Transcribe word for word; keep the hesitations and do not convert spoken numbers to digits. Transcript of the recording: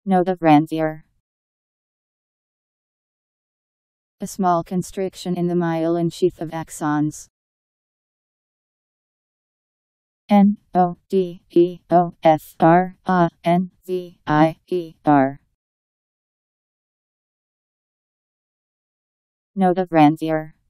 Node of Ranvier. A small constriction in the myelin sheath of axons. N O D E O F R A N V I E R. Node of Ranvier.